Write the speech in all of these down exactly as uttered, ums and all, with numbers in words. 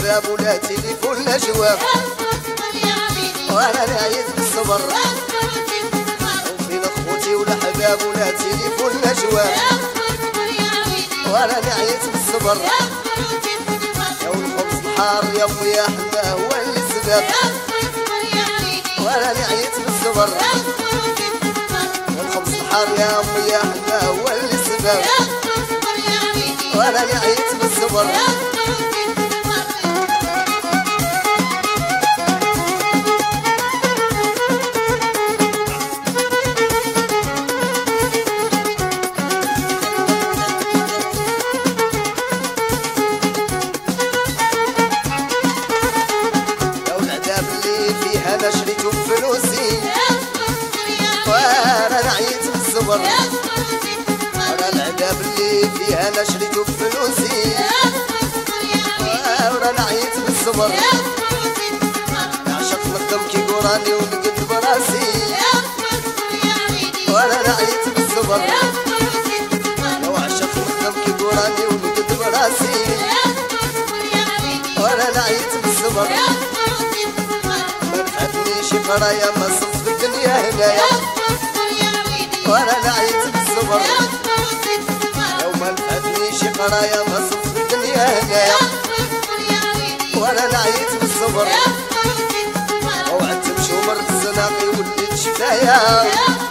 حباب ولا تليفون لا جواب، وانا نعيت بالصبر. وفين اخوتي ولا حباب ولا تليفون لا جواب، وانا نعيت بالصبر. يا والخبز الحار يا خويا حباه هو اللي السبب، وانا نعيت بالصبر. والخبز الحار يا خويا حباه هو اللي السبب، وانا نعيت بالصبر. أنا شريته بفلوسي وأنا نعيت بالصبر. أنا العذاب اللي فيها أنا شريته بفلوسي وأنا نعيت بالصبر. عشق نخدم كي قراني ونقد براسي وأنا نعيت بالصبر. لو عشق نخدم كي قراني ونقد براسي وأنا نعيت بالصبر. شي قرايا ما صف الدنيا هنايا وانا نعيت بالصبر. لو ما نفعتني شي قرايا ما صف الدنيا هنايا وانا نعيت بالصبر. وعدت مشومر الزناقي وليت شفايا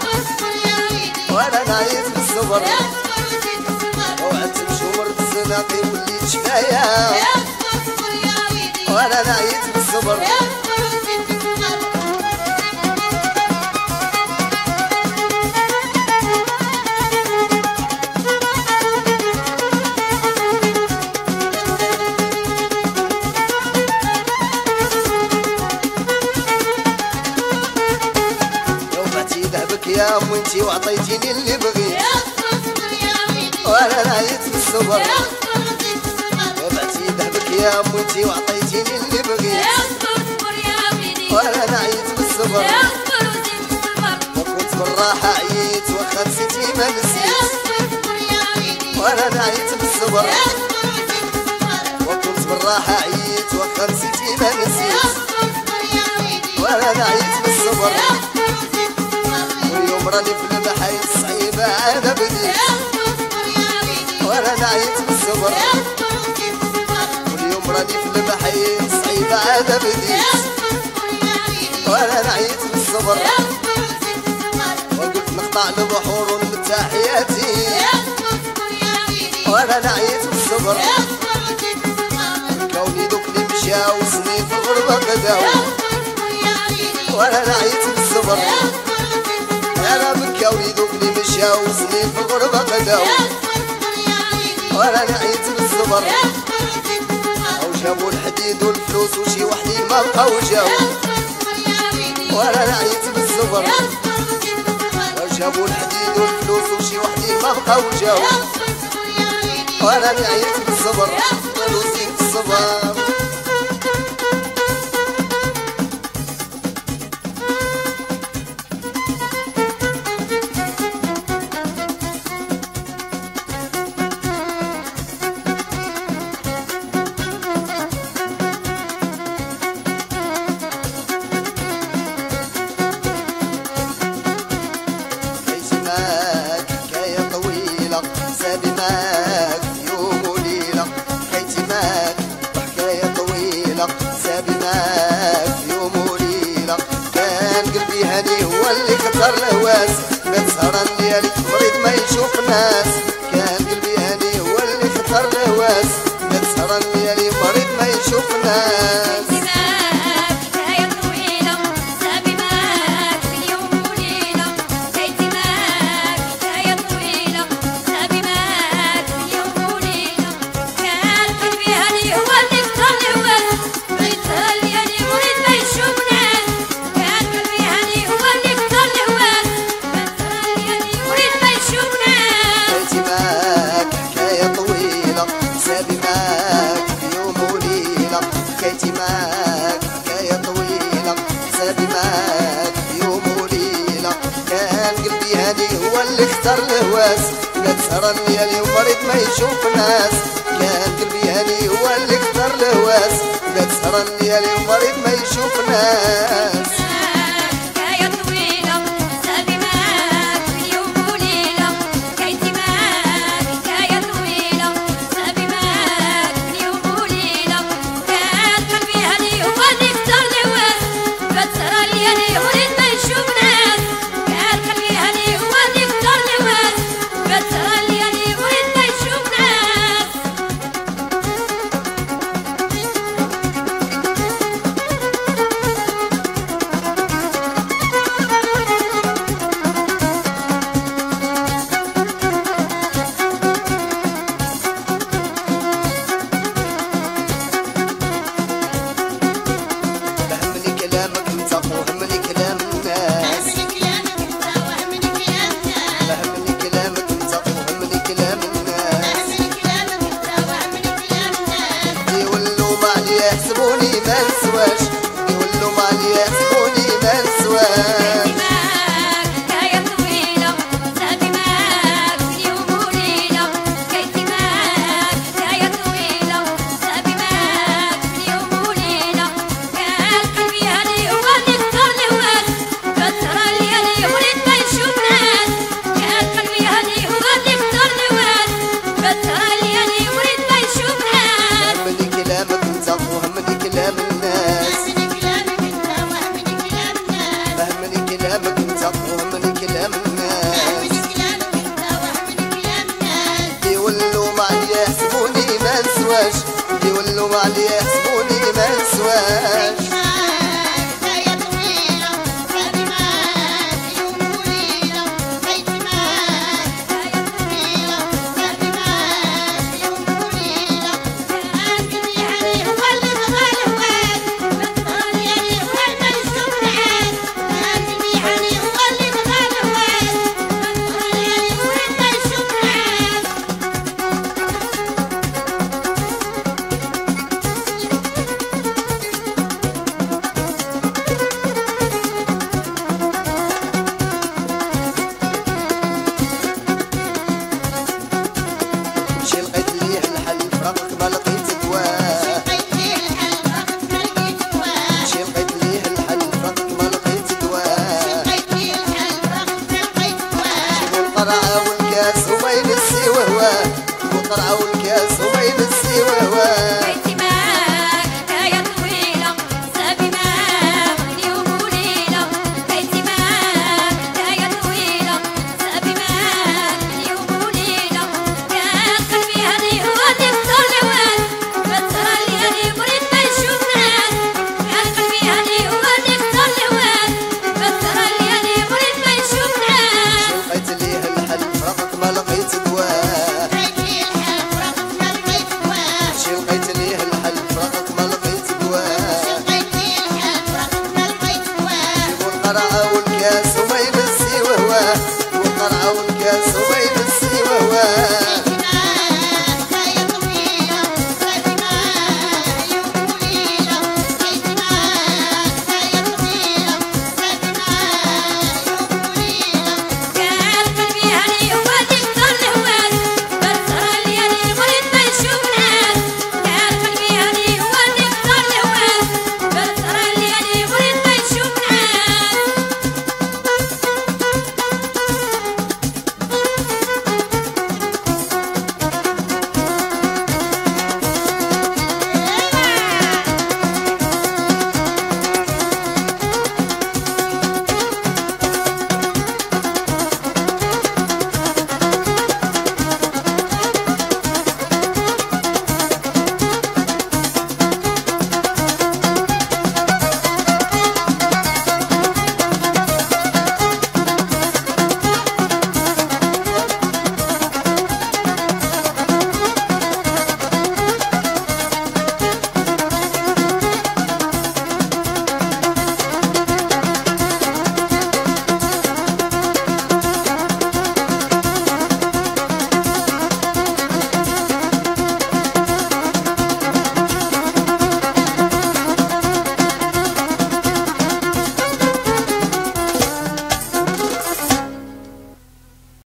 وانا نعيت بالصبر. وعدت مشومر الزناقي وليت شفايا وانا نعيت بالصبر. يا أم انتي وعطيتيني اللي بغيت وانا نعيت بالصبر. بعتي ذهبك يا أم انتي وعطيتيني اللي بغيت وانا نعيت بالصبر. وكنت بالراحة عييت واخا نسيتي ما نسيت وانا نعيت بالصبر. وكنت بالراحة عييت واخا نسيتي ما نسيت وانا نعيت بالصبر. واليوم راني في البحر الصعيبة أنا بديت وانا نعيت بالصبر. واليوم راني في البحر الصعيبة أنا بديت وانا نعيت بالصبر. وقلت نقطع البحور ونمتع حياتي وانا نعيت بالصبر. كوني دوك اللي مشاو سنين في الغربة قداو وانا نعيت بالصبر. أنا بكاوي دوك اللي مشاو سنين في الغربة قداو وانا نعيت بالصبر. أو جابوا الحديد والفلوس وشي وحدي ما بقاو جاو وانا نعيت بالصبر. أو جابوا الحديد والفلوس وشي وحدي ما بقاو جاو وانا نعيت بالصبر. فلوسي في الصبر. سابي معاك يوم وليلة حكايتي معاك وحكاية طويلة. سابي معاك يوم وليلة كان قلبي هاني هو اللي كتر الهواس. بات سهران ليالي مريض ما يشوف ناس. كان قلبي هاني هو اللي كتر الهواس. بات سهران ليالي مريض ما يشوف ناس. حكايتي معاك حكاية طويلة. سابي معاك يوم وليلة كان قلبي هاني هو اللي اختار الهواس. بات سهران ليالي ومريض ما يشوف ناس. كان قلبي هاني هو اللي اختار الهواس. كتسهر الليالي ومريض ما يشوف ناس. يحسبوني ما نسواش يولوا معلي يحسبوني ما نسواش. حكاية طويلة سابي معاك من يوم وليلة. حكايتي معاك حكاية طويلة سابي معاك من يوم وليلة. كان قلبي هادي وغادي اختار لواس فترة الليالي وليت ما يشوف ناس. كان قلبي هادي وغادي اختار لواس فترة الليالي وليت ما يشوف ناس. همني كلامك انت وهمني كلام الناس. فهمني كلامك انت وهمني كلام الناس. يولوا معلي يحسبوني ما نسواش يولوا معلي يحسبوني ما نسواش. القرعة والكاس وما ينسي وهواه. القرعة والكاس